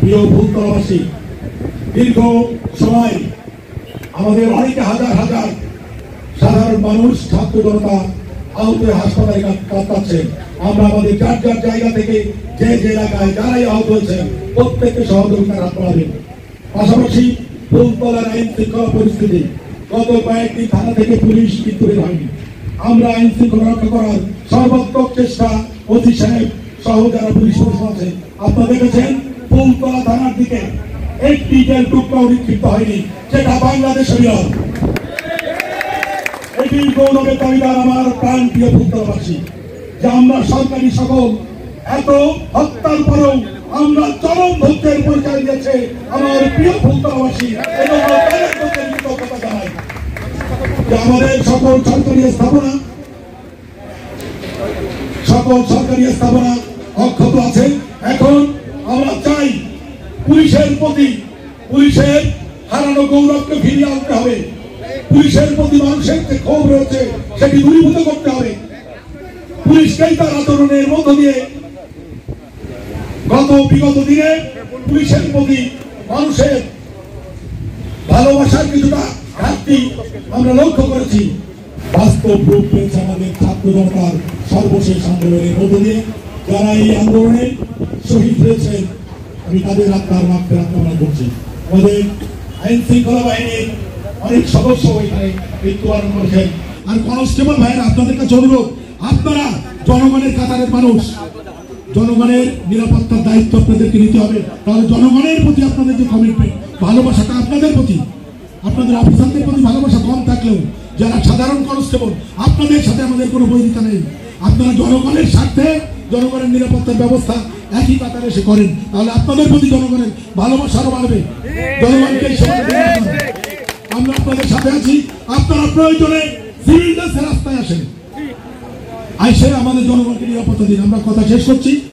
প্রিয় ফুলতলাবাসী, দীর্ঘ সময় আমাদের অনেকে হাজার হাজার সাধারণ মানুষ, ছাত্র জনতা আহত হাসপাতালে কাটাচ্ছেন। আমরা আমাদের যার যার জায়গা থেকে যে যে এলাকায় যারাই আহত হয়েছেন প্রত্যেককে সহযোগিতার হাত বাড়াবেন। পাশাপাশি ফুলতলার আইন শৃঙ্খলা পরিস্থিতি, গত কয়েকদিন থানা থেকে পুলিশ কিন্তু বের হয়নি। আমরা আইন শৃঙ্খলা রক্ষা করার সর্বাত্মক চেষ্টা ওসি সাহেব সহ যারা পুলিশ প্রশাসন আছে, আপনারা দেখেছেন ফুলতলা থানার দিকে একটি জেল টুকরাও নিক্ষিপ্ত হয়নি, যেটা বাংলাদেশের নিয়ম। এটি গৌরবের দাবিদার আমার প্রাণ প্রিয় ফুলতলাবাসী, যে আমরা সরকারি সকল এত হত্যার পরেও আমরা চরম ধৈর্যের পরিচয় দিয়েছে আমার প্রিয় ফুলতলাবাসী, এবং কৃতজ্ঞতা জানাই যে আমাদের সকল সরকারি স্থাপনা অক্ষত আছে। এখন আমরা চাই পুলিশের প্রতি, পুলিশের হারানো গৌরবকে ফিরিয়ে আনতে হবে। পুলিশের প্রতি মানুষের যে ক্ষোভ রয়েছে সেটি দূরীভূত করতে হবে। পুলিশকেই তার আচরণের মধ্য দিয়ে বিগত দিনে পুলিশের প্রতি মানুষের ভালোবাসার কিছুটা ঘাটতি আমরা লক্ষ্য করেছি। বাস্তব রূপ পেয়েছে আমাদের ছাত্র জনতার সর্বশেষ আন্দোলনের মধ্য দিয়ে। যারা এই আন্দোলনে শহীদ হয়েছেন, আমি তাদের আত্মার মাগফিরাত কামনা করছি। আমাদের আইন শৃঙ্খলা বাহিনীর অনেক সদস্য এখানে মৃত্যুবরণ করেছেন। আর কনস্টেবল ভাইয়েরা, আপনাদের কাছে অনুরোধ, আপনারা জনগণের কাতারের মানুষ, জনগণের নিরাপত্তার দায়িত্ব আপনাদেরকে নিতে হবে। তাহলে জনগণের প্রতি আপনাদের যে কমিটমেন্ট, ভালোবাসাটা আপনাদের প্রতি, আপনাদের অফিসারদের প্রতি ভালোবাসা কম থাকলেও যারা সাধারণ কনস্টেবল, আপনাদের সাথে আমাদের কোনো বৈরিতা নেই। আপনারা জনগণের স্বার্থে জনগণের নিরাপত্তার ব্যবস্থা একই কাতারে এসে করেন, তাহলে আপনাদের প্রতি জনগণের ভালোবাসা আরো বাড়বে। জনগণকে আমরা আপনাদের সাথে আছি। আপনারা প্রয়োজনে সিভিল ড্রেসে রাস্তায় আসেন, আইসে আমাদের জনগণকে নিরাপত্তা দিন। আমরা কথা শেষ করছি।